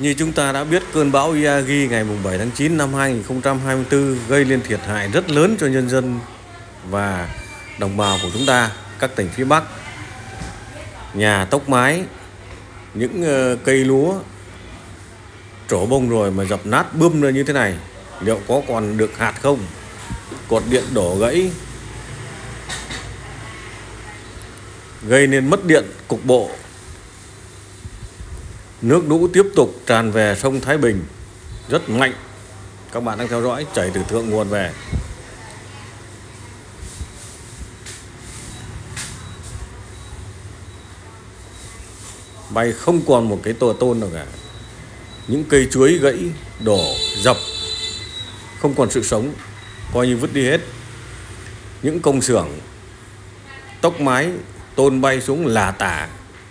Như chúng ta đã biết, cơn bão Yagi ngày 7 tháng 9 năm 2024 gây nên thiệt hại rất lớn cho nhân dân và đồng bào của chúng ta, các tỉnh phía Bắc. Nhà tốc mái, những cây lúa trổ bông rồi mà dập nát bươm ra như thế này, liệu có còn được hạt không? Cột điện đổ gãy, gây nên mất điện cục bộ. Nước lũ tiếp tục tràn về sông Thái Bình rất mạnh. Các bạn đang theo dõi, chảy từ thượng nguồn về. Bay không còn một cái tòa tôn nào cả. Những cây chuối gãy, đổ, dập, không còn sự sống, coi như vứt đi hết. Những công xưởng tốc mái, tôn bay xuống lả tả.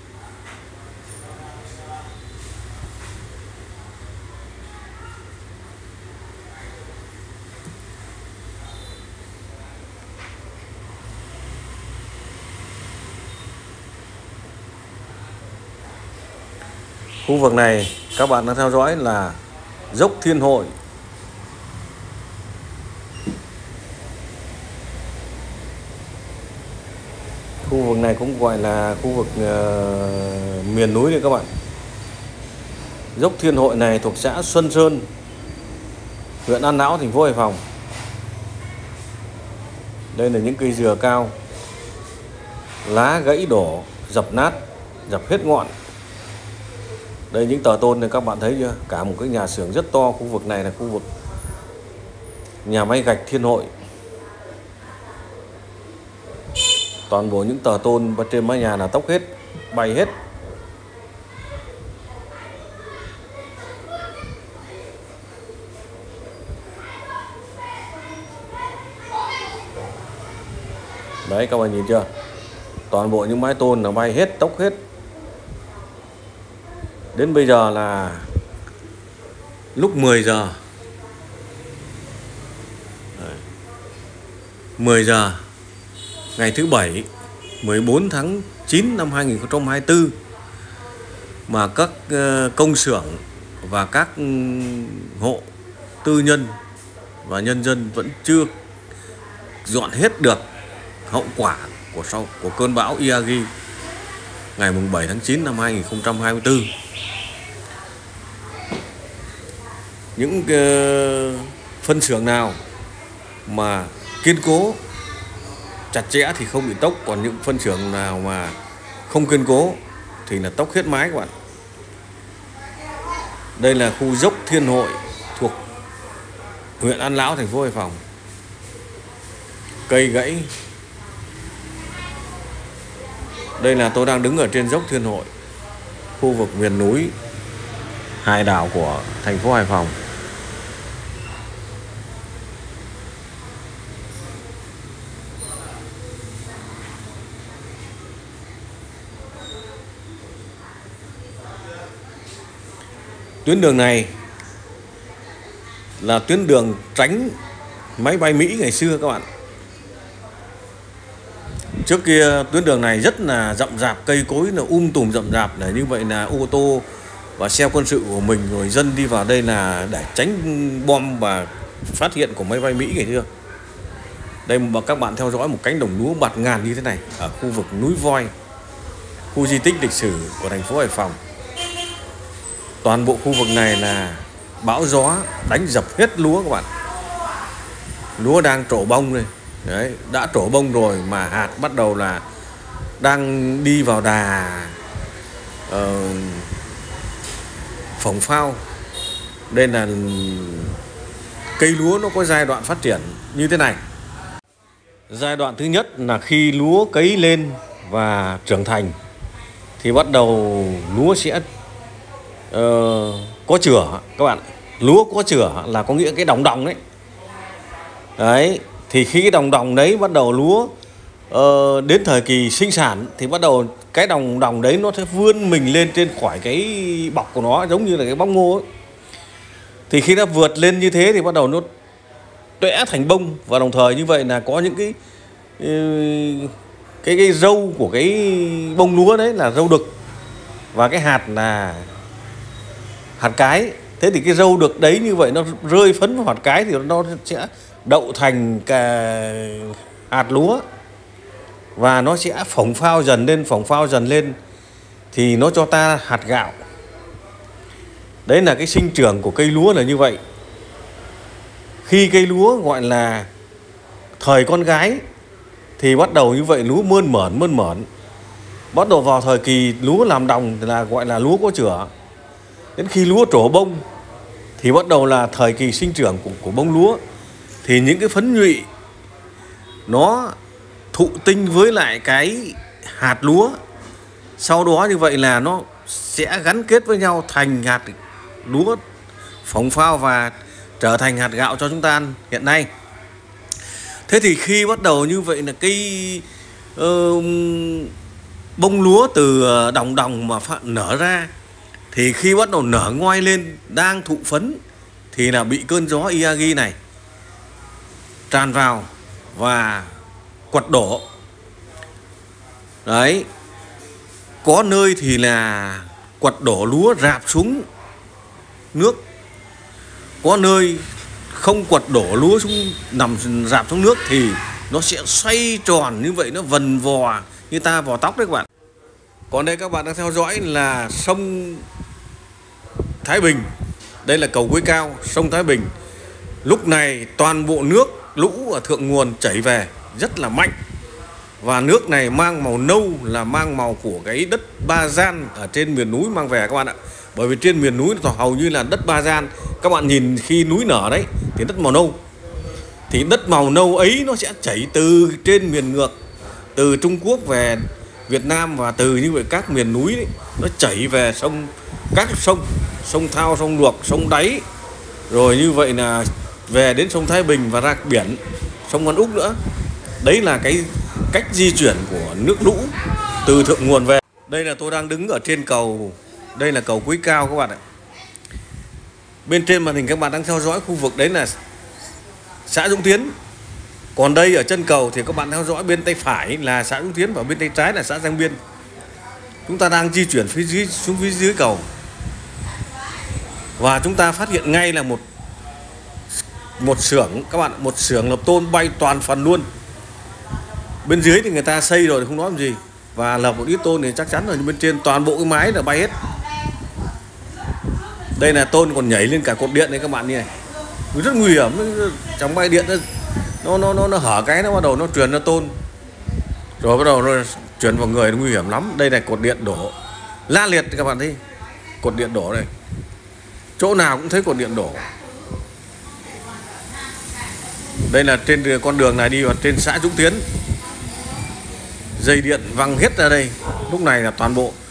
Khu vực này các bạn đang theo dõi là dốc Thiên Hội. Khu vực này cũng gọi là khu vực miền núi đấy các bạn. Dốc Thiên Hội này thuộc xã Xuân Sơn, huyện An Lão, thành phố Hải Phòng. Đây là những cây dừa cao, lá gãy đổ, dập nát, dập hết ngọn. Đây những tờ tôn này các bạn thấy chưa? Cả một cái nhà xưởng rất to. Khu vực này là khu vực nhà máy gạch Thiên Hội. Toàn bộ những tờ tôn trên mái nhà là tốc hết, bay hết. Đấy các bạn nhìn chưa? Toàn bộ những mái tôn là bay hết, tốc hết. Đến bây giờ là lúc 10 giờ. 10 giờ ngày thứ Bảy 14 tháng 9 năm 2024 mà các công xưởng và các hộ tư nhân và nhân dân vẫn chưa dọn hết được hậu quả của cơn bão Yagi ngày 7 tháng 9 năm 2024. Những phân xưởng nào mà kiên cố chặt chẽ thì không bị tốc, còn những phân xưởng nào mà không kiên cố thì là tốc hết mái các bạn. Đây là khu dốc Thiên Hội thuộc huyện An Lão, thành phố Hải Phòng. Cây gãy. Đây là tôi đang đứng ở trên dốc Thiên Hội, khu vực miền núi hải đảo của thành phố Hải Phòng. Tuyến đường này là tuyến đường tránh máy bay Mỹ ngày xưa các bạn. Trước kia tuyến đường này rất là rậm rạp, cây cối là tùm rậm rạp, để như vậy là ô tô và xe quân sự của mình rồi dân đi vào đây là để tránh bom và phát hiện của máy bay Mỹ ngày xưa. Đây mà các bạn theo dõi một cánh đồng lúa bạt ngàn như thế này ở khu vực núi Voi, khu di tích lịch sử của thành phố Hải Phòng. Toàn bộ khu vực này là bão gió đánh dập hết lúa các bạn. Lúa đang trổ bông đây. Đấy, đã trổ bông rồi mà hạt bắt đầu là đang đi vào đà phồng phao. Đây là cây lúa nó có giai đoạn phát triển như thế này. Giai đoạn thứ nhất là khi lúa cấy lên và trưởng thành thì bắt đầu lúa sẽ có chửa các bạn. Lúa có chửa là có nghĩa cái đồng đồng đấy. Đấy, thì khi cái đồng đồng đấy bắt đầu lúa đến thời kỳ sinh sản thì bắt đầu cái đồng đồng đấy nó sẽ vươn mình lên trên khỏi cái bọc của nó, giống như là cái bóng ngô ấy. Thì khi nó vượt lên như thế thì bắt đầu nó tuẽ thành bông, và đồng thời như vậy là có những cái râu của cái bông lúa đấy là râu đực, và cái hạt là hạt cái. Thế thì cái râu được đấy như vậy nó rơi phấn vào hạt cái thì nó sẽ đậu thành cả hạt lúa, và nó sẽ phồng phao dần lên thì nó cho ta hạt gạo. Đấy là cái sinh trưởng của cây lúa là như vậy. Khi cây lúa gọi là thời con gái thì bắt đầu như vậy, lúa mơn mởn. Bắt đầu vào thời kỳ lúa làm đồng thì là gọi là lúa có chửa. Đến khi lúa trổ bông thì bắt đầu là thời kỳ sinh trưởng của bông lúa. Thì những cái phấn nhụy nó thụ tinh với lại cái hạt lúa, sau đó như vậy là nó sẽ gắn kết với nhau thành hạt lúa phồng phao và trở thành hạt gạo cho chúng ta ăn hiện nay. Thế thì khi bắt đầu như vậy là cái bông lúa từ đồng mà nở ra, thì khi bắt đầu nở ngoai lên đang thụ phấn thì là bị cơn gió Yagi này tràn vào và quật đổ. Đấy, có nơi thì là quật đổ lúa rạp xuống nước, có nơi không quật đổ lúa xuống nằm rạp xuống nước thì nó sẽ xoay tròn như vậy, nó vần vò như ta vò tóc đấy các bạn. Còn đây các bạn đang theo dõi là sông Thái Bình. Đây là cầu Quế Cao, sông Thái Bình. Lúc này toàn bộ nước lũ ở thượng nguồn chảy về rất là mạnh, và nước này mang màu nâu là mang màu của cái đất Ba Gian ở trên miền núi mang về các bạn ạ. Bởi vì trên miền núi hầu như là đất Ba Gian. Các bạn nhìn khi núi nở đấy thì đất màu nâu. Thì đất màu nâu ấy nó sẽ chảy từ trên miền ngược, từ Trung Quốc về Việt Nam, và từ như vậy các miền núi đấy, nó chảy về sông, các sông Thao, sông Luộc, sông Đáy, rồi như vậy là về đến sông Thái Bình và ra biển, sông Văn Úc nữa. Đấy là cái cách di chuyển của nước lũ từ thượng nguồn về. Đây là tôi đang đứng ở trên cầu, đây là cầu Quế Cao các bạn ạ. Bên trên màn hình các bạn đang theo dõi khu vực đấy là xã Dũng Tiến. Còn đây ở chân cầu thì các bạn theo dõi bên tay phải là xã Dũng Tiến và bên tay trái là xã Giang Biên. Chúng ta đang di chuyển phía dưới xuống phía dưới cầu, và chúng ta phát hiện ngay là một xưởng các bạn, một xưởng lập tôn bay toàn phần luôn. Bên dưới thì người ta xây rồi thì không nói làm gì, và lập một ít tôn thì chắc chắn rồi, nhưng bên trên toàn bộ cái mái là bay hết. Đây là tôn còn nhảy lên cả cột điện này các bạn, như này rất nguy hiểm. Trong bay điện nó hở cái nó bắt đầu nó truyền ra tôn, rồi bắt đầu nó truyền vào người, nó nguy hiểm lắm. Đây là cột điện đổ la liệt các bạn thấy, cột điện đổ này, chỗ nào cũng thấy cột điện đổ. Đây là trên con đường này đi vào trên xã Dũng Tiến, dây điện văng hết ra đây. Lúc này là toàn bộ.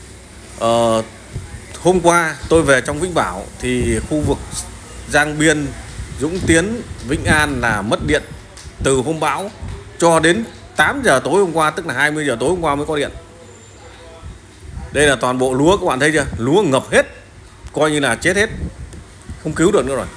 Hôm qua tôi về trong Vĩnh Bảo thì khu vực Giang Biên, Dũng Tiến, Vĩnh An là mất điện từ hôm bão cho đến 8 giờ tối hôm qua, tức là 20 giờ tối hôm qua mới có điện. Đây là toàn bộ lúa các bạn thấy chưa, lúa ngập hết, coi như là chết hết, không cứu được nữa rồi,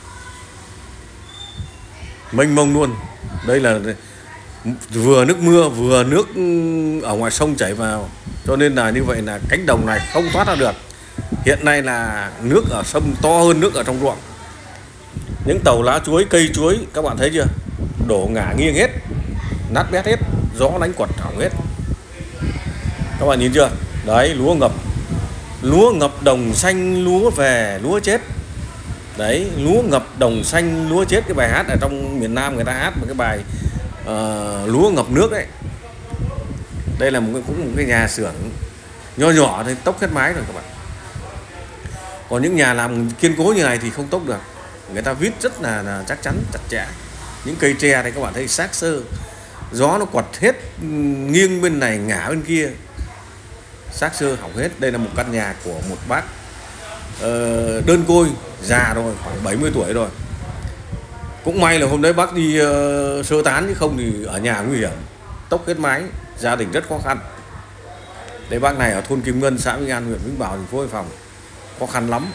mênh mông luôn. Đây là vừa nước mưa vừa nước ở ngoài sông chảy vào, cho nên là như vậy là cánh đồng này không thoát ra được. Hiện nay là nước ở sông to hơn nước ở trong ruộng. Những tàu lá chuối, cây chuối các bạn thấy chưa, đổ ngả nghiêng hết, nát bét hết, gió đánh quật hỏng hết. Các bạn nhìn chưa, đấy, lúa ngập đồng xanh lúa về lúa chết. Đấy, lúa ngập đồng xanh lúa chết, cái bài hát ở trong miền Nam người ta hát một cái bài lúa ngập nước đấy. Đây là cũng một cái nhà xưởng nho nhỏ thì tốc hết mái rồi các bạn. Còn những nhà làm kiên cố như này thì không tốc được, người ta vít rất là chắc chắn, chặt chẽ. Những cây tre này các bạn thấy xác xơ, gió nó quật hết, nghiêng bên này ngả bên kia, xác xơ hỏng hết. Đây là một căn nhà của một bác đơn côi, già rồi, khoảng 70 tuổi rồi. Cũng may là hôm đấy bác đi sơ tán, chứ không thì ở nhà nguy hiểm, tốc hết mái, gia đình rất khó khăn. Đây bác này ở thôn Kim Ngân, xã Vĩnh An, huyện Vĩnh Bảo, thành phố Hải Phòng, khó khăn lắm,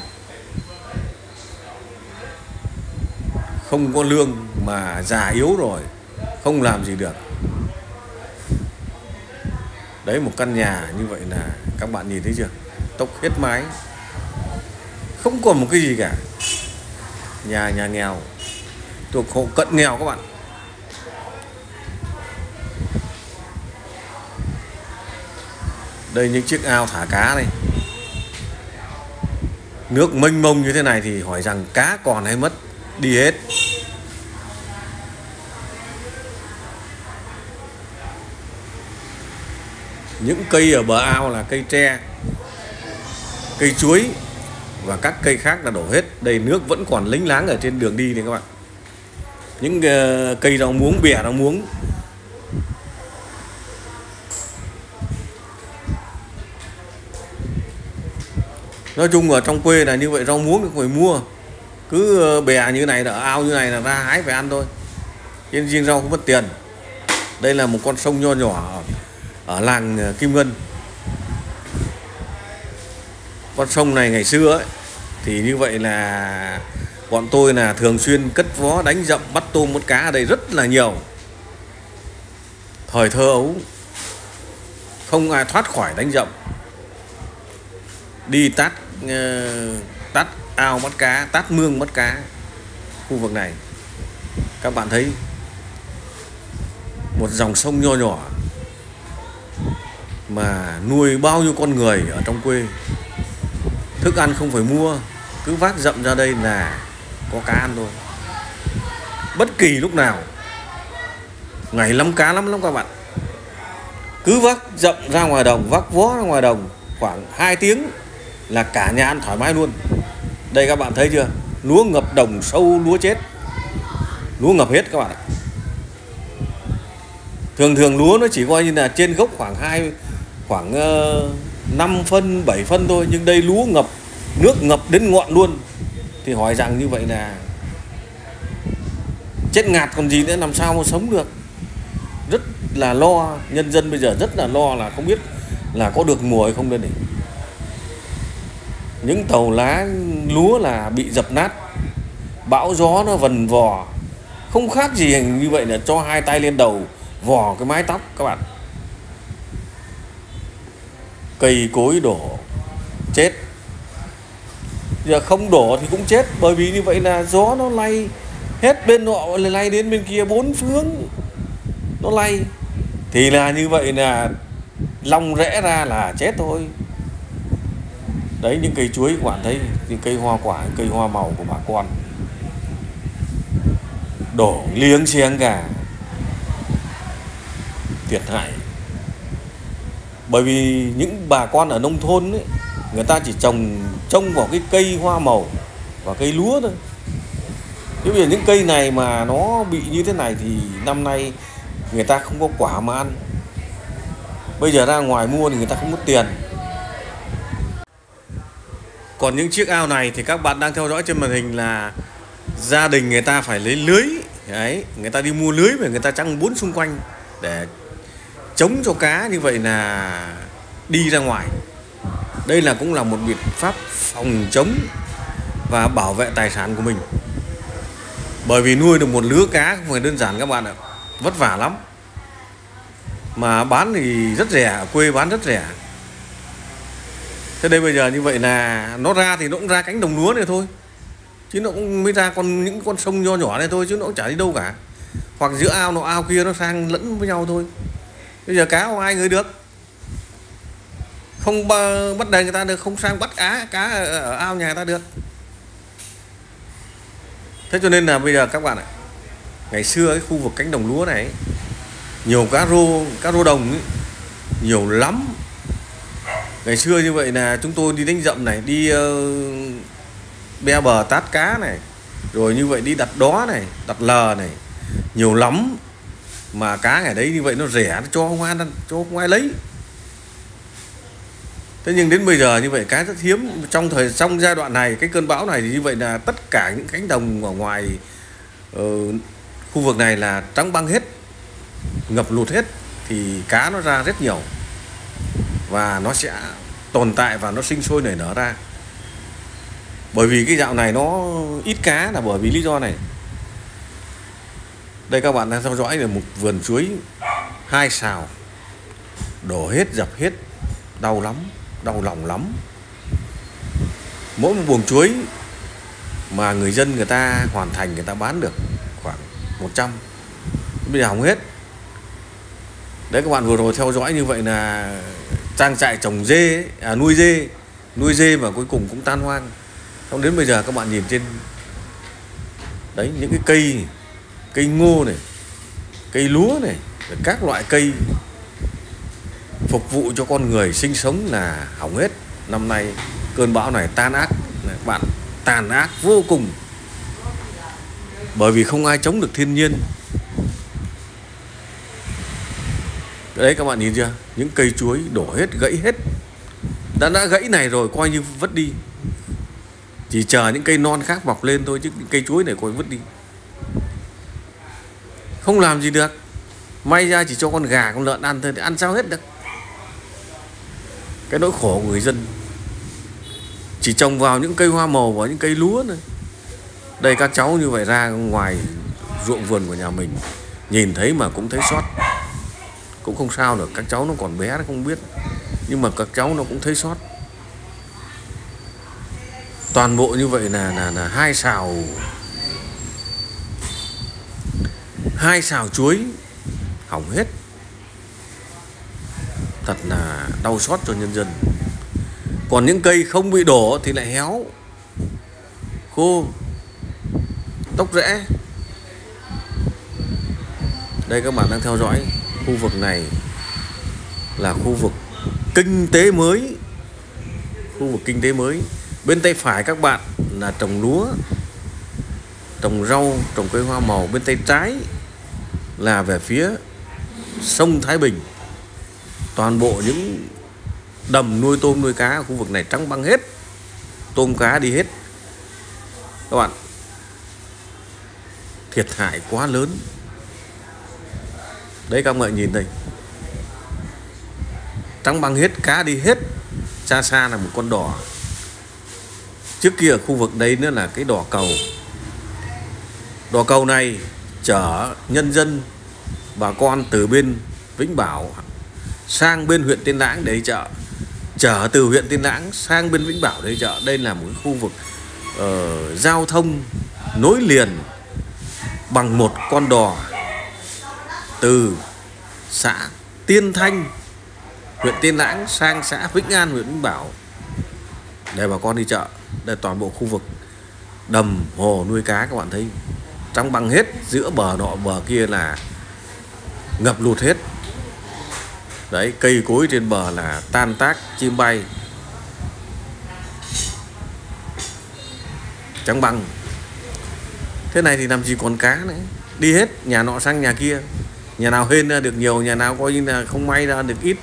không có lương mà già yếu rồi, không làm gì được. Đấy, một căn nhà như vậy là các bạn nhìn thấy chưa, tốc hết mái, không còn một cái gì cả. Nhà nghèo, thuộc hộ cận nghèo các bạn. Đây những chiếc ao thả cá đây. Nước mênh mông như thế này thì hỏi rằng cá còn hay mất, đi hết. Những cây ở bờ ao là cây tre, cây chuối và các cây khác là đổ hết. Đây nước vẫn còn lênh láng ở trên đường đi này các bạn. Những cây rau muống, bè rau muống. Nói chung ở trong quê là như vậy, rau muống thì phải mua. Cứ bè như này, ở ao như này là ra hái về ăn thôi. Trên riêng rau không mất tiền. Đây là một con sông nho nhỏ ở làng Kim Ngân. Con sông này ngày xưa ấy, thì như vậy là bọn tôi là thường xuyên cất vó đánh dậm bắt tôm bắt cá ở đây rất là nhiều. Thời thơ ấu không ai thoát khỏi đánh dậm. Đi tát ao bắt cá, tát mương bắt cá. Khu vực này các bạn thấy một dòng sông nho nhỏ mà nuôi bao nhiêu con người ở trong quê. Thức ăn không phải mua, cứ vác dậm ra đây là có cá ăn thôi. Bất kỳ lúc nào. Ngày lắm cá lắm các bạn. Cứ vác dậm ra ngoài đồng, vác vó ra ngoài đồng khoảng 2 tiếng là cả nhà ăn thoải mái luôn. Đây các bạn thấy chưa? Lúa ngập đồng sâu, lúa chết. Lúa ngập hết các bạn ạ. Thường lúa nó chỉ coi như là trên gốc khoảng 5 phân, 7 phân thôi. Nhưng đây lúa ngập, nước ngập đến ngọn luôn. Thì hỏi rằng như vậy là chết ngạt còn gì nữa, làm sao mà sống được. Rất là lo, nhân dân bây giờ rất là lo là không biết là có được mùa hay không đây này. Những tàu lá lúa là bị dập nát, bão gió nó vần vò, không khác gì như vậy là cho 2 tay lên đầu vò cái mái tóc các bạn. Cây cối đổ chết, giờ không đổ thì cũng chết, bởi vì như vậy là gió nó lay hết bên nọ lay đến bên kia, 4 phương nó lay thì là như vậy là long rẽ ra là chết thôi. Đấy, những cây chuối các bạn thấy, những cây hoa quả, cây hoa màu của bà con đổ liếng xiếng cả, thiệt hại. Bởi vì những bà con ở nông thôn ấy, người ta chỉ trông vào cái cây hoa màu và cây lúa thôi. Thế bây giờ những cây này mà nó bị như thế này thì năm nay người ta không có quả mà ăn. Bây giờ ra ngoài mua thì người ta không có tiền. Còn những chiếc ao này thì các bạn đang theo dõi trên màn hình là gia đình người ta phải lấy lưới. Đấy, người ta đi mua lưới và người ta trăng 4 xung quanh để chống cho cá như vậy là đi ra ngoài. Đây là cũng là một biện pháp phòng chống và bảo vệ tài sản của mình. Bởi vì nuôi được một lứa cá không phải đơn giản các bạn ạ, vất vả lắm. Mà bán thì rất rẻ, ở quê bán rất rẻ. Thế đây bây giờ như vậy là nó ra thì nó cũng ra cánh đồng lúa này thôi, chứ nó cũng mới ra những con sông nho nhỏ này thôi, chứ nó cũng chả đi đâu cả. Hoặc giữa ao nó ao kia nó sang lẫn với nhau thôi. Bây giờ cá không ai ngửi được, không bắt đền người ta được, không sang bắt cá ở ao nhà người ta được. Thế cho nên là bây giờ các bạn ạ, ngày xưa cái khu vực cánh đồng lúa này nhiều cá rô đồng ấy, nhiều lắm. Ngày xưa như vậy là chúng tôi đi đánh dậm này, đi be bờ tát cá này, rồi như vậy đi đặt đó này, đặt lờ này, nhiều lắm. Mà cá ngày đấy như vậy nó rẻ, nó cho không ai lấy. Thế nhưng đến bây giờ như vậy cá rất hiếm. Trong giai đoạn này, cái cơn bão này thì như vậy là tất cả những cánh đồng ở ngoài khu vực này là trắng băng hết, ngập lụt hết, thì cá nó ra rất nhiều và nó sẽ tồn tại và nó sinh sôi nảy nở ra. Bởi vì cái dạo này nó ít cá là bởi vì lý do này. Đây các bạn đang theo dõi là một vườn chuối 2 sào đổ hết, dập hết, đau lắm, đau lòng lắm. Mỗi một buồng chuối mà người dân người ta hoàn thành, người ta bán được khoảng 100, bây giờ hỏng hết. Đấy, các bạn vừa rồi theo dõi như vậy là trang trại trồng dê ấy, nuôi dê mà cuối cùng cũng tan hoang. Xong đến bây giờ các bạn nhìn trên đấy, những cái cây ngô này, cây lúa này, các loại cây phục vụ cho con người sinh sống là hỏng hết. Năm nay cơn bão này tan ác, các bạn, tàn ác vô cùng, bởi vì không ai chống được thiên nhiên. Đấy, các bạn nhìn chưa, những cây chuối đổ hết, gãy hết. Đã gãy này rồi coi như vứt đi, chỉ chờ những cây non khác mọc lên thôi, chứ những cây chuối này coi vứt đi, không làm gì được. May ra chỉ cho con gà con lợn ăn thôi, thì ăn sao hết được. Cái nỗi khổ của người dân chỉ trồng vào những cây hoa màu và những cây lúa này. Đây, các cháu như vậy ra ngoài ruộng vườn của nhà mình nhìn thấy mà cũng thấy xót. Cũng không sao được, các cháu nó còn bé nó không biết, nhưng mà các cháu nó cũng thấy xót. Toàn bộ như vậy là hai xào chuối hỏng hết. Thật là đau xót cho nhân dân. Còn những cây không bị đổ thì lại héo khô, tốc rễ. Đây, các bạn đang theo dõi khu vực này là khu vực kinh tế mới. Khu vực kinh tế mới. Bên tay phải các bạn là trồng lúa, trồng rau, trồng cây hoa màu. Bên tay trái là về phía sông Thái Bình. Toàn bộ những đầm nuôi tôm nuôi cá ở khu vực này trắng băng hết, tôm cá đi hết. Các bạn, thiệt hại quá lớn. Đấy, các bạn nhìn đây, trắng băng hết, cá đi hết. Xa xa là một con đò. Trước kia ở khu vực đấy nữa là cái đò cầu. Đò cầu này chở nhân dân, bà con từ bên Vĩnh Bảo sang bên huyện Tiên Lãng để chợ, chở từ huyện Tiên Lãng sang bên Vĩnh Bảo để chợ. Đây là một khu vực giao thông nối liền bằng một con đò từ xã Tiên Thanh, huyện Tiên Lãng sang xã Vĩnh An, huyện Vĩnh Bảo để bà con đi chợ. Đây, toàn bộ khu vực đầm hồ nuôi cá các bạn thấy trắng băng hết, giữa bờ nọ bờ kia là ngập lụt hết. Đấy, cây cối trên bờ là tan tác, chim bay, trắng băng. Thế này thì làm gì còn cá nữa, đi hết, nhà nọ sang nhà kia, nhà nào hên ra được nhiều, nhà nào coi như là không may ra được ít.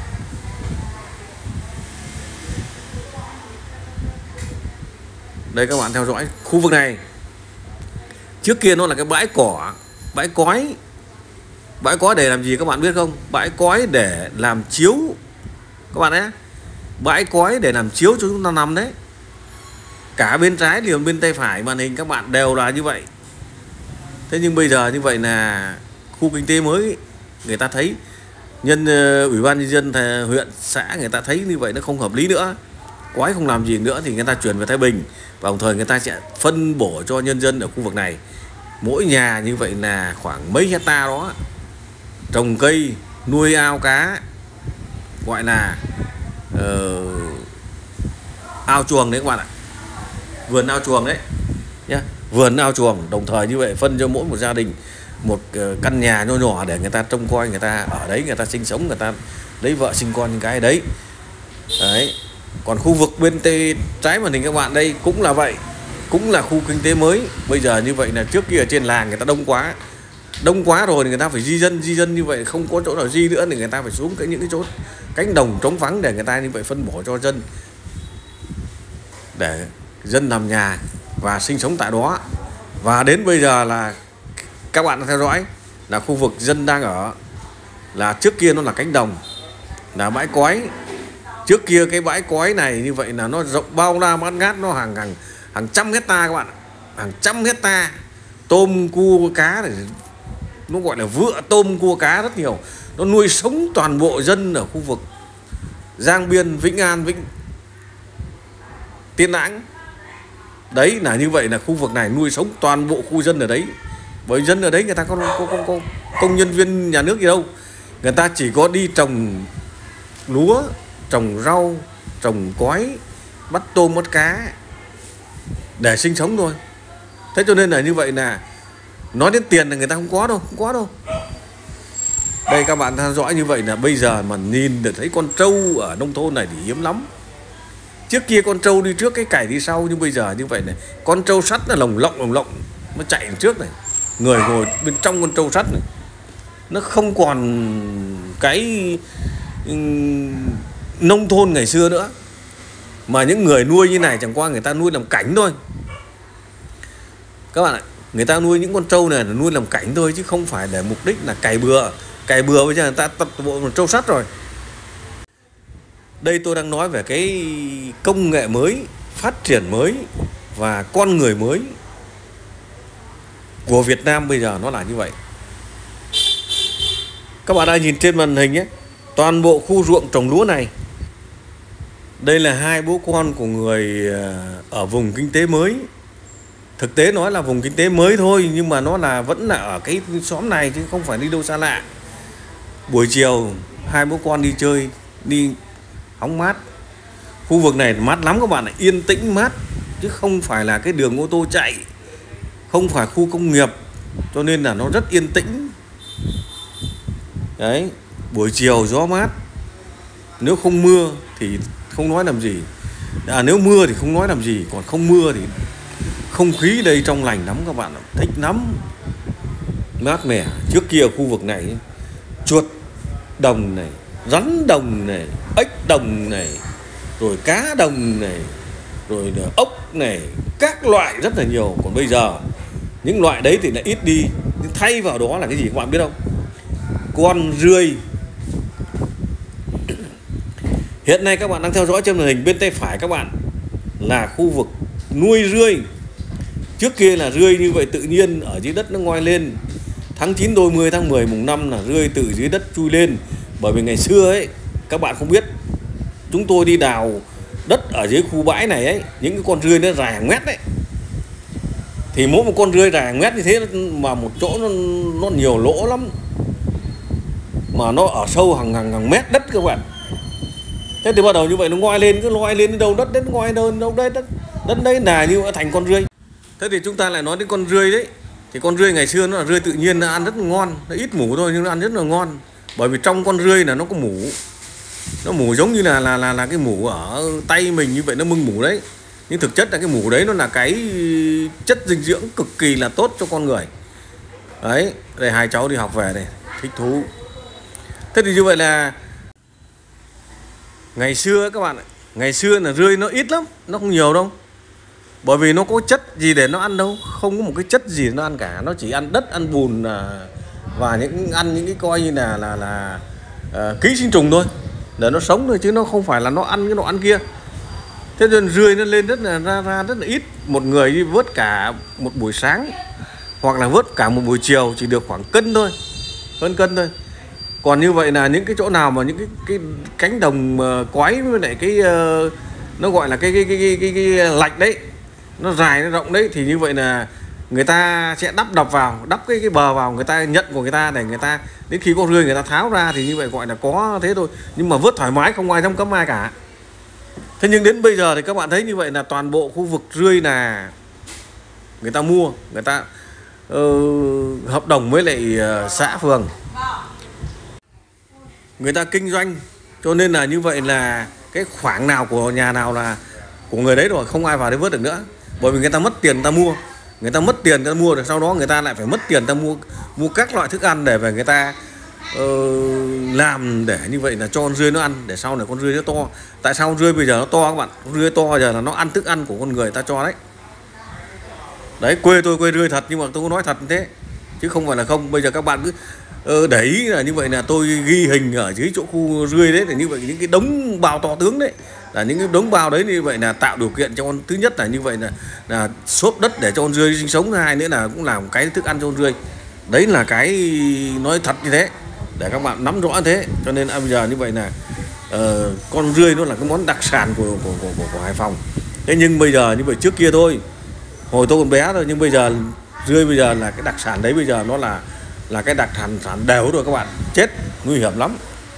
Đây, các bạn theo dõi khu vực này, trước kia nó là cái bãi cỏ, bãi cói. Bãi cói để làm gì các bạn biết không? Bãi cói để làm chiếu các bạn ấy. Bãi cói để làm chiếu cho chúng ta nằm đấy. Cả bên trái liền bên tay phải màn hình các bạn đều là như vậy. Thế nhưng bây giờ như vậy là khu kinh tế mới, người ta thấy ủy ban nhân dân huyện xã người ta thấy như vậy nó không hợp lý nữa, quái không làm gì nữa thì người ta chuyển về Thái Bình, và đồng thời người ta sẽ phân bổ cho nhân dân ở khu vực này mỗi nhà như vậy là khoảng mấy hecta đó, trồng cây, nuôi ao cá, gọi là ao chuồng đấy các bạn ạ, vườn ao chuồng đấy nhá, vườn ao chuồng. Đồng thời như vậy phân cho mỗi một gia đình một căn nhà nho nhỏ để người ta trông coi, người ta ở đấy, người ta sinh sống, người ta lấy vợ sinh con những cái đấy. Đấy. Còn khu vực bên tay trái màn hình các bạn đây cũng là vậy, cũng là khu kinh tế mới. Bây giờ như vậy là trước kia ở trên làng người ta đông quá rồi thì người ta phải di dân như vậy, không có chỗ nào di nữa thì người ta phải xuống những cái chỗ cánh đồng trống vắng để người ta như vậy phân bổ cho dân, để dân làm nhà và sinh sống tại đó. Và đến bây giờ là các bạn theo dõi là khu vực dân đang ở, là trước kia nó là cánh đồng, là bãi cói. Trước kia cái bãi cói này như vậy là nó rộng bao la bát ngát, nó hàng trăm hecta các bạn, hàng trăm hecta tôm cua cá này, nó gọi là vựa tôm cua cá rất nhiều. Nó nuôi sống toàn bộ dân ở khu vực Giang Biên, Vĩnh An, Tiên Lãng. Đấy là như vậy, là khu vực này nuôi sống toàn bộ khu dân ở đấy. Bởi dân ở đấy người ta có công nhân viên nhà nước gì đâu, người ta chỉ có đi trồng lúa, trồng rau, trồng cói, bắt tôm bắt cá để sinh sống thôi. Thế cho nên là như vậy, là nói đến tiền là người ta không có đâu. Đây các bạn theo dõi như vậy là bây giờ mà nhìn được thấy con trâu ở nông thôn này thì hiếm lắm. Trước kia con trâu đi trước cái cày đi sau, nhưng bây giờ như vậy này, con trâu sắt là lồng lộng nó chạy trước này, người ngồi bên trong con trâu sắt này. Nó không còn cái nông thôn ngày xưa nữa, mà những người nuôi như này chẳng qua người ta nuôi làm cảnh thôi. Các bạn ạ, người ta nuôi những con trâu này là nuôi làm cảnh thôi, chứ không phải để mục đích là cày bừa. Cày bừa bây giờ người ta tập bộ một trâu sắt rồi. Đây tôi đang nói về cái công nghệ mới, phát triển mới và con người mới của Việt Nam bây giờ nó là như vậy. Các bạn đang nhìn trên màn hình nhé, toàn bộ khu ruộng trồng lúa này, đây là hai bố con của người ở vùng kinh tế mới. Thực tế nói là vùng kinh tế mới thôi, nhưng mà nó là vẫn là ở cái xóm này chứ không phải đi đâu xa lạ. Buổi chiều hai bố con đi chơi, đi hóng mát. Khu vực này mát lắm các bạn ạ, yên tĩnh mát, chứ không phải là cái đường ô tô chạy, không phải khu công nghiệp, cho nên là nó rất yên tĩnh. Đấy, buổi chiều gió mát, nếu không mưa thì không nói làm gì, nếu mưa thì không nói làm gì, còn không mưa thì không khí đây trong lành lắm các bạn ạ, thích lắm, mát mẻ. Trước kia ở khu vực này chuột đồng này, rắn đồng này, ếch đồng này, rồi cá đồng này, rồi ốc này, các loại rất là nhiều. Còn bây giờ những loại đấy thì lại ít đi, thay vào đó là cái gì các bạn biết không? Con rươi. Hiện nay các bạn đang theo dõi trên màn hình bên tay phải các bạn là khu vực nuôi rươi. Trước kia là rươi như vậy tự nhiên ở dưới đất nó ngoi lên. Tháng 9 đôi 10 tháng 10 mùng 5 là rươi từ dưới đất chui lên. Bởi vì ngày xưa ấy, các bạn không biết, chúng tôi đi đào đất ở dưới khu bãi này ấy, những cái con rươi nó dài hàng mét đấy. Thì mỗi một con rươi dài hàng mét như thế mà một chỗ nó nhiều lỗ lắm, mà nó ở sâu hàng mét đất các bạn. Thế thì bắt đầu như vậy nó ngoi lên, cứ ngoi lên đến đâu đất đến ngoi đâu đây đất đấy là như thành con rươi. Thế thì chúng ta lại nói đến con rươi đấy. Thì con rươi ngày xưa nó là rươi tự nhiên, nó ăn rất là ngon, nó ít mủ thôi nhưng nó ăn rất là ngon. Bởi vì trong con rươi là nó có mủ, nó mủ giống như là cái mủ ở tay mình như vậy, nó mưng mủ đấy. Nhưng thực chất là cái mủ đấy nó là cái chất dinh dưỡng cực kỳ là tốt cho con người. Đấy, đây hai cháu đi học về này, thích thú. Thế thì như vậy là ngày xưa các bạn ạ, ngày xưa là rươi nó ít lắm, nó không nhiều đâu. Bởi vì nó có chất gì để nó ăn đâu, không có một cái chất gì nó ăn cả, nó chỉ ăn đất, ăn bùn và ăn những cái coi như là ký sinh trùng thôi để nó sống thôi, chứ nó không phải là nó ăn cái nọ ăn kia. Thế nên rươi nó lên rất là ra rất là ít. Một người đi vớt cả một buổi sáng hoặc là vớt cả một buổi chiều chỉ được khoảng cân thôi, hơn cân thôi. Còn như vậy là những cái chỗ nào mà những cái cánh đồng quái với lại cái nó gọi là cái lạch đấy, nó dài nó rộng đấy, thì như vậy là người ta sẽ đắp cái bờ vào, người ta nhận của người ta để người ta đến khi có rươi người ta tháo ra, thì như vậy gọi là có thế thôi. Nhưng mà vớt thoải mái, không ai dám cấm ai cả. Thế nhưng đến bây giờ thì các bạn thấy như vậy là toàn bộ khu vực rươi là người ta mua, người ta hợp đồng với lại xã phường, người ta kinh doanh. Cho nên là như vậy là cái khoảng nào của nhà nào là của người đấy rồi, không ai vào đấy vớt được nữa. Bởi vì người ta mất tiền người ta mua, người ta mất tiền người ta mua được, sau đó người ta lại phải mất tiền người ta mua các loại thức ăn để về người ta làm để như vậy là cho con rươi nó ăn, để sau này con rươi nó to. Tại sao con rươi bây giờ nó to các bạn? Con rươi to giờ là nó ăn thức ăn của con người ta cho đấy. Đấy, quê tôi quê rươi thật, nhưng mà tôi có nói thật như thế chứ không phải là không. Bây giờ các bạn cứ để ý là như vậy là tôi ghi hình ở dưới chỗ khu rươi đấy, để như vậy những cái đống bao to tướng đấy là những cái đống bao đấy, như vậy là tạo điều kiện cho con, thứ nhất là như vậy là xốp đất để cho con rươi sinh sống, hai nữa là cũng làm cái thức ăn cho con rươi. Đấy là cái nói thật như thế để các bạn nắm rõ thế. Cho nên bây giờ như vậy là con rươi nó là cái món đặc sản của Hải Phòng. Thế nhưng bây giờ như vậy, trước kia thôi, hồi tôi còn bé thôi, nhưng bây giờ rươi bây giờ là cái đặc sản đấy, bây giờ nó là cái đặc sản đều rồi các bạn, chết nguy hiểm lắm.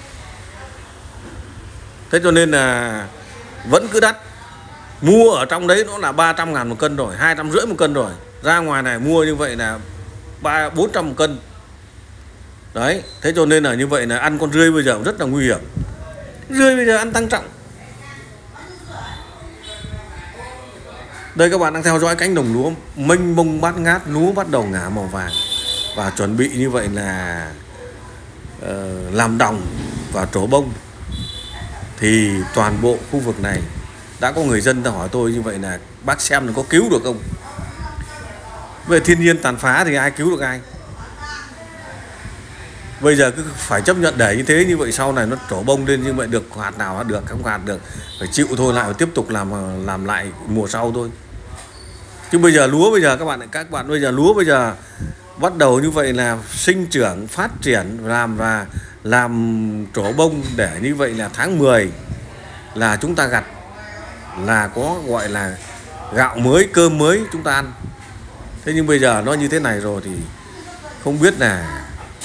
Thế cho nên là vẫn cứ đắt. Mua ở trong đấy nó là 300.000 một cân rồi, 250 một cân rồi. Ra ngoài này mua như vậy là 400 một cân. Đấy, thế cho nên là như vậy là ăn con rươi bây giờ cũng rất là nguy hiểm. Rươi bây giờ ăn tăng trọng. Đây các bạn đang theo dõi cánh đồng lúa mênh mông bát ngát, lúa bắt đầu ngả màu vàng và chuẩn bị như vậy là làm đồng và trổ bông. Thì toàn bộ khu vực này đã có người dân ta hỏi tôi như vậy là bác xem là có cứu được không? Về thiên nhiên tàn phá thì ai cứu được ai? Bây giờ cứ phải chấp nhận để như thế, như vậy sau này nó trổ bông lên như vậy, được hạt nào được, không hạt được phải chịu thôi, lại phải tiếp tục làm lại mùa sau thôi. Chứ bây giờ lúa bây giờ các bạn bây giờ lúa bây giờ bắt đầu như vậy là sinh trưởng phát triển làm trổ bông, để như vậy là tháng 10 là chúng ta gặt, là có gọi là gạo mới, cơm mới chúng ta ăn. Thế nhưng bây giờ nó như thế này rồi thì không biết là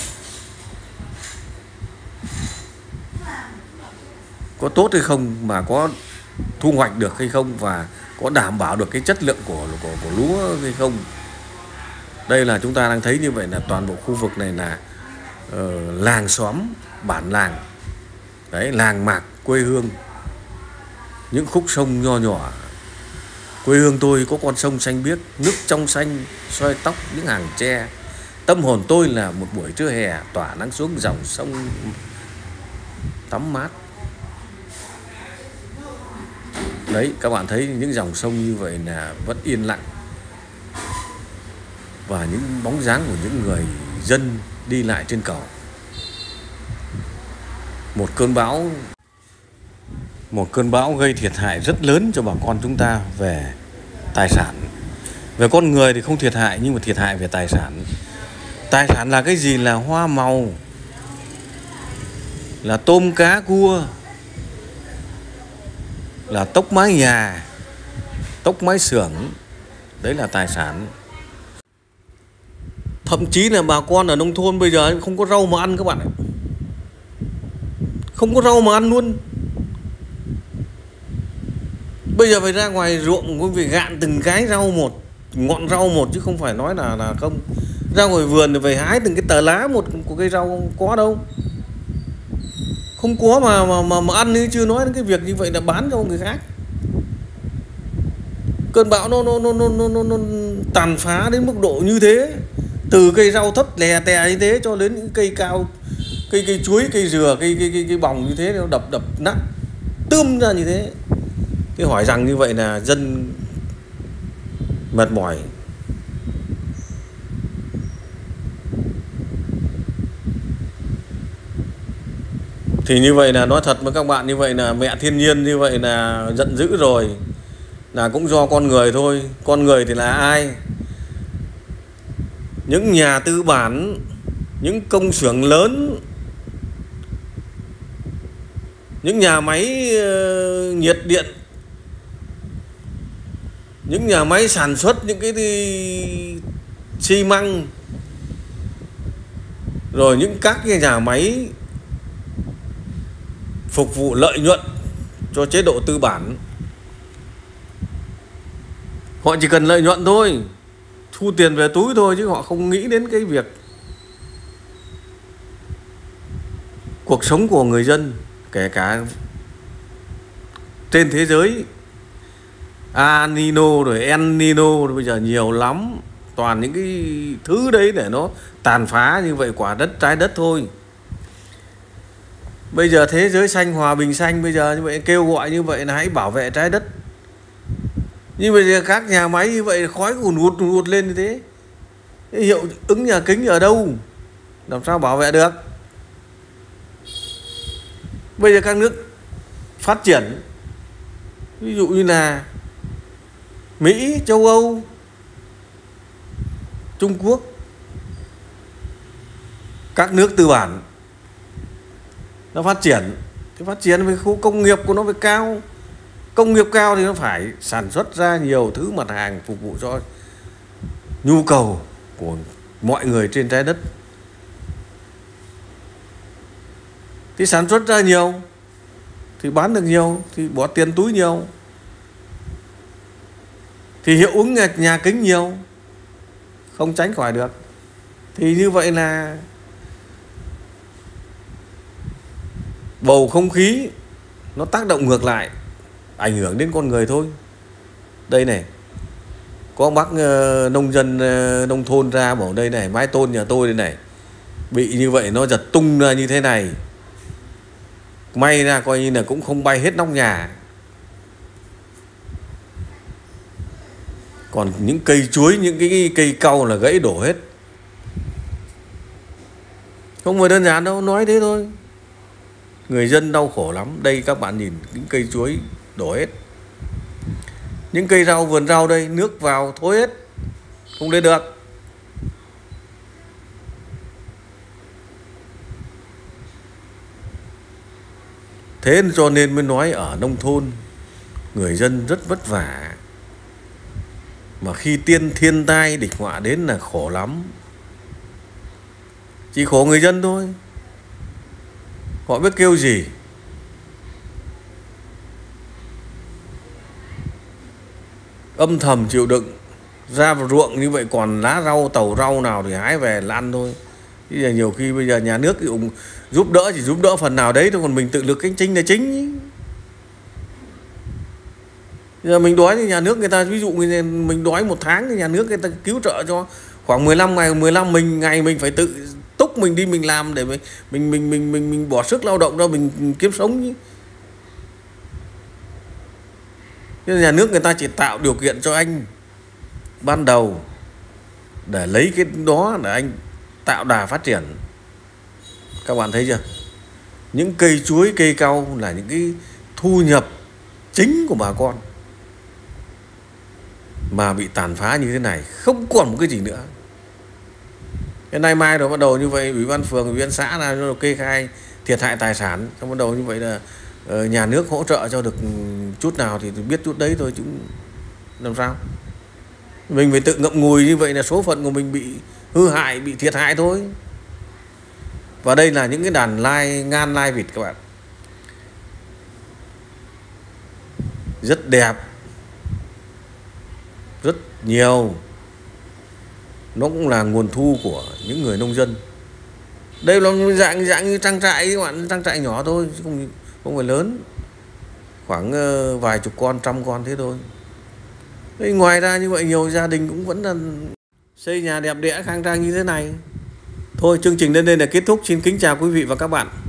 có tốt hay không, mà có thu hoạch được hay không, và có đảm bảo được cái chất lượng của lúa hay không. Đây là chúng ta đang thấy như vậy là toàn bộ khu vực này là làng xóm, bản làng. Đấy, làng mạc quê hương. Những khúc sông nho nhỏ. Quê hương tôi có con sông xanh biếc, nước trong xanh xoay tóc những hàng tre. Tâm hồn tôi là một buổi trưa hè tỏa nắng xuống dòng sông tắm mát. Đấy, các bạn thấy những dòng sông như vậy là vẫn yên lặng, và những bóng dáng của những người dân đi lại trên cầu. Một cơn bão gây thiệt hại rất lớn cho bà con chúng ta về tài sản. Về con người thì không thiệt hại, nhưng mà thiệt hại về tài sản. Tài sản là cái gì? Là hoa màu, là tôm cá cua, là tốc mái nhà, tốc mái xưởng. Đấy là tài sản. Thậm chí là bà con ở nông thôn bây giờ không có rau mà ăn các bạn ạ. Không có rau mà ăn luôn. Bây giờ phải ra ngoài ruộng cũng phải gạn từng cái rau một, ngọn rau một, chứ không phải nói là không. Ra ngoài vườn thì phải hái từng cái tờ lá một của cây rau, không có đâu. Không có mà ăn, chứ chưa nói đến cái việc như vậy là bán cho người khác. Cơn bão nó tàn phá đến mức độ như thế, từ cây rau thấp lè tè như thế cho đến những cây cao, cây chuối, cây dừa, cây bòng như thế, nó đập nát tươm ra như thế. Thế hỏi rằng như vậy là dân mệt mỏi. Thì như vậy là nói thật với các bạn, như vậy là mẹ thiên nhiên như vậy là giận dữ rồi, là cũng do con người thôi. Con người thì là ai? Những nhà tư bản, những công xưởng lớn, những nhà máy nhiệt điện, những nhà máy sản xuất những cái xi măng, rồi những các cái nhà máy phục vụ lợi nhuận cho chế độ tư bản. Họ chỉ cần lợi nhuận thôi, thu tiền về túi thôi, chứ họ không nghĩ đến cái việc cuộc sống của người dân. Kể cả trên thế giới, El Nino rồi El Nino bây giờ nhiều lắm. Toàn những cái thứ đấy để nó tàn phá như vậy quả đất, trái đất thôi. Bây giờ thế giới xanh, hòa bình xanh, bây giờ như vậy kêu gọi như vậy là hãy bảo vệ trái đất. Nhưng bây giờ các nhà máy như vậy khói ùn ụt lên như thế, hiệu ứng nhà kính ở đâu? Làm sao bảo vệ được? Bây giờ các nước phát triển, ví dụ như là Mỹ, châu Âu, Trung Quốc, các nước tư bản nó phát triển, thì phát triển về khu công nghiệp của nó phải cao, Công nghiệp cao thì nó phải sản xuất ra nhiều thứ mặt hàng phục vụ cho nhu cầu của mọi người trên trái đất. Thì sản xuất ra nhiều thì bán được nhiều, thì bỏ tiền túi nhiều, thì hiệu ứng nhà kính nhiều, không tránh khỏi được. Thì như vậy là bầu không khí nó tác động ngược lại, ảnh hưởng đến con người thôi. Đây này, có bác nông dân nông thôn ra bảo đây này, mái tôn nhà tôi đây này bị như vậy, nó giật tung ra như thế này, may ra coi như là cũng không bay hết nóc nhà. Còn những cây chuối, những cái cây cau là gãy đổ hết. Không phải đơn giản đâu, nói thế thôi. Người dân đau khổ lắm. Đây các bạn nhìn những cây chuối đổ hết. Những cây rau, vườn rau đây, nước vào thối hết, không lên được. Thế cho nên mới nói ở nông thôn người dân rất vất vả. Mà khi thiên tai địch họa đến là khổ lắm. Chỉ khổ người dân thôi. Họ biết kêu gì. Âm thầm chịu đựng. Ra vào ruộng như vậy còn lá rau, tàu rau nào thì hái về là ăn thôi. Bây giờ nhiều khi bây giờ nhà nước giúp đỡ, chỉ giúp đỡ phần nào đấy thôi, còn mình tự lực cánh sinh là chính. Bây giờ mình đói thì nhà nước người ta, ví dụ mình đói một tháng thì nhà nước người ta cứu trợ cho khoảng 15 ngày, 15 ngày mình phải tự túc mình đi mình làm để mình bỏ sức lao động ra mình kiếm sống chứ. Nên nhà nước người ta chỉ tạo điều kiện cho anh ban đầu để lấy cái đó để anh tạo đà phát triển. Các bạn thấy chưa? Những cây chuối, cây cau là những cái thu nhập chính của bà con, mà bị tàn phá như thế này, không còn một cái gì nữa. Cái nay mai rồi bắt đầu như vậy, ủy ban phường, ủy ban xã là nó kê khai thiệt hại tài sản, xong bắt đầu như vậy là nhà nước hỗ trợ cho được chút nào thì biết chút đấy thôi chứ làm sao. Mình phải tự ngậm ngùi, như vậy là số phận của mình bị hư hại, bị thiệt hại thôi. Và đây là những cái đàn lai, ngan lai vịt các bạn, rất đẹp, rất nhiều. Nó cũng là nguồn thu của những người nông dân. Đây là dạng như trang trại các bạn, trang trại nhỏ thôi chứ không phải lớn, khoảng vài chục con, trăm con thế thôi. Thế ngoài ra như vậy nhiều gia đình cũng vẫn là xây nhà đẹp đẽ khang trang như thế này. Thôi chương trình đến đây là kết thúc. Xin kính chào quý vị và các bạn.